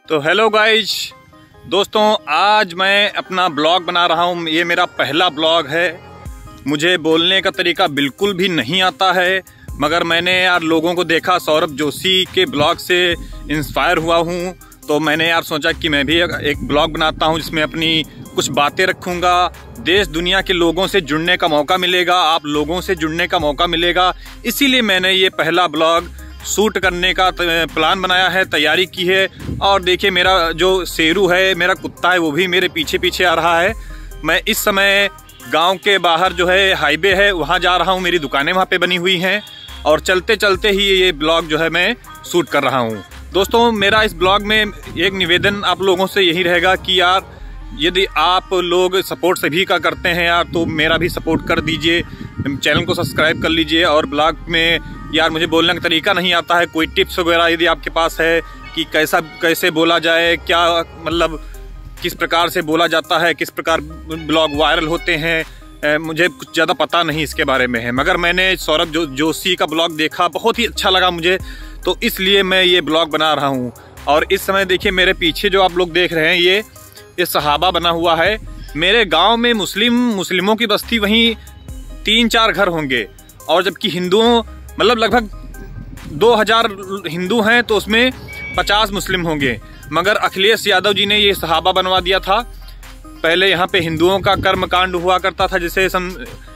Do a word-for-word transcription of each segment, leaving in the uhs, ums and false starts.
तो hello guys दोस्तों, आज मैं अपना ब्लॉग बना रहा हूँ। ये मेरा पहला ब्लॉग है। मुझे बोलने का तरीका बिल्कुल भी नहीं आता है, मगर मैंने यार लोगों को देखा, सौरभ जोशी के ब्लॉग से इंस्पायर हुआ हूँ। तो मैंने यार सोचा कि मैं भी एक ब्लॉग बनाता हूँ जिसमें अपनी कुछ बातें रखूँगा। देश दुनिया के लोगों से जुड़ने का मौका मिलेगा, आप लोगों से जुड़ने का मौका मिलेगा। इसीलिए मैंने ये पहला ब्लॉग शूट करने का प्लान बनाया है, तैयारी की है। और देखिए, मेरा जो शेरू है, मेरा कुत्ता है, वो भी मेरे पीछे पीछे आ रहा है। मैं इस समय गांव के बाहर जो है हाईवे है, वहां जा रहा हूं। मेरी दुकानें वहां पे बनी हुई हैं और चलते चलते ही ये ब्लॉग जो है मैं शूट कर रहा हूं। दोस्तों, मेरा इस ब्लॉग में एक निवेदन आप लोगों से यही रहेगा कि यार, यदि आप लोग सपोर्ट सभी का करते हैं यार, तो मेरा भी सपोर्ट कर दीजिए, चैनल को सब्सक्राइब कर लीजिए। और ब्लॉग में यार मुझे बोलने का तरीका नहीं आता है, कोई टिप्स वगैरह यदि आपके पास है कि कैसा कैसे बोला जाए, क्या मतलब किस प्रकार से बोला जाता है, किस प्रकार ब्लॉग वायरल होते हैं, मुझे कुछ ज़्यादा पता नहीं इसके बारे में है। मगर मैंने सौरभ जो जोशी का ब्लॉग देखा, बहुत ही अच्छा लगा मुझे, तो इसलिए मैं ये ब्लॉग बना रहा हूँ। और इस समय देखिए, मेरे पीछे जो आप लोग देख रहे हैं, ये ये सहाबा बना हुआ है। मेरे गांव में मुस्लिम मुस्लिमों की बस्ती वहीं तीन चार घर होंगे, और जबकि हिंदुओं मतलब लगभग दो हज़ार हिंदू हैं, तो उसमें पचास मुस्लिम होंगे। मगर अखिलेश यादव जी ने ये सहाबा बनवा दिया था। पहले यहाँ पे हिंदुओं का कर्म कांड हुआ करता था, जैसे सम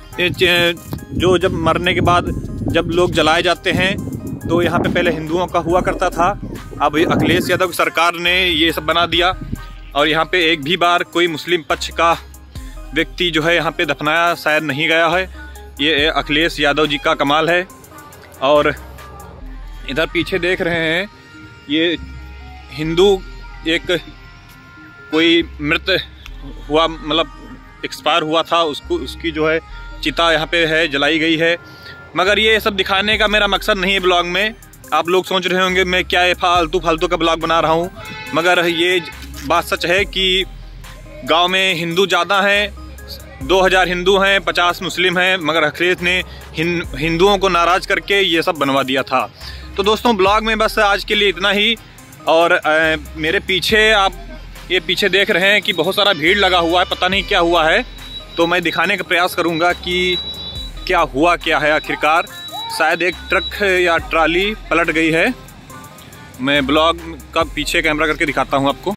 जो जब मरने के बाद जब लोग जलाए जाते हैं, तो यहाँ पे पहले हिंदुओं का हुआ करता था। अब अखिलेश यादव की सरकार ने ये सब बना दिया, और यहाँ पे एक भी बार कोई मुस्लिम पक्ष का व्यक्ति जो है यहाँ पे दफनाया शायद नहीं गया है। ये अखिलेश यादव जी का कमाल है। और इधर पीछे देख रहे हैं, ये हिंदू एक कोई मृत हुआ मतलब एक्सपायर हुआ था, उसको उसकी जो है चिता यहाँ पे है, जलाई गई है। मगर ये सब दिखाने का मेरा मकसद नहीं है ब्लॉग में। आप लोग सोच रहे होंगे मैं क्या ये फालतू फालतू का ब्लॉग बना रहा हूँ, मगर ये बात सच है कि गांव में हिंदू ज़्यादा हैं, दो हज़ार हिंदू हैं, पचास मुस्लिम हैं। मगर अखिलेश ने हिंदुओं को नाराज़ करके ये सब बनवा दिया था। तो दोस्तों, ब्लॉग में बस आज के लिए इतना ही। और आ, मेरे पीछे आप ये पीछे देख रहे हैं कि बहुत सारा भीड़ लगा हुआ है, पता नहीं क्या हुआ है। तो मैं दिखाने का प्रयास करूँगा कि क्या हुआ क्या है आखिरकार। शायद एक ट्रक या ट्राली पलट गई है। मैं ब्लॉग का पीछे कैमरा करके दिखाता हूँ आपको।